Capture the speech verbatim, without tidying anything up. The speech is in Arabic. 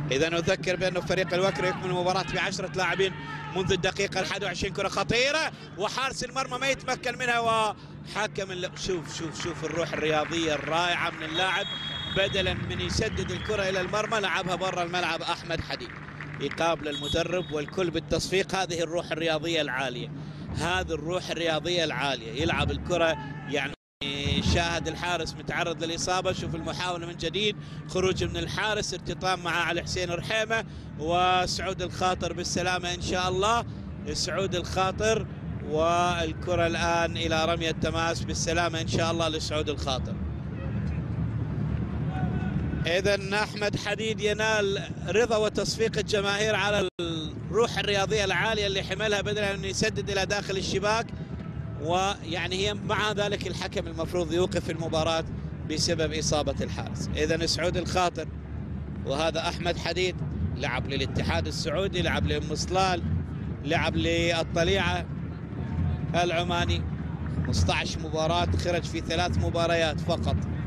إذا أذكر بأنه فريق الوكرة يكمل المباراة بعشرة لاعبين منذ الدقيقة الحادية والعشرين. كرة خطيرة وحارس المرمى ما يتمكن منها، وحكم اللي... شوف شوف شوف الروح الرياضية الرائعة من اللاعب، بدلا من يسدد الكرة إلى المرمى لعبها برا الملعب أحمد حديد. يقابل المدرب والكل بالتصفيق. هذه الروح الرياضية العالية، هذه الروح الرياضية العالية. يلعب الكرة يعني شاهد الحارس متعرض للإصابة. شوف المحاولة من جديد، خروج من الحارس، ارتطام مع علي حسين رحيمة، وسعود الخاطر بالسلامة إن شاء الله. سعود الخاطر، والكرة الآن إلى رمية تماس بالسلامة إن شاء الله لسعود الخاطر. إذن أحمد حديد ينال رضا وتصفيق الجماهير على الروح الرياضية العالية اللي حملها، بدلا أن يسدد إلى داخل الشباك. ويعني هي مع ذلك الحكم المفروض يوقف المباراة بسبب إصابة الحارس. إذن سعود الخاطر، وهذا أحمد حديد، لعب للاتحاد السعودي، لعب لأم صلال، لعب للطليعة العماني. خمسة عشر مباراة، خرج في ثلاث مباريات فقط.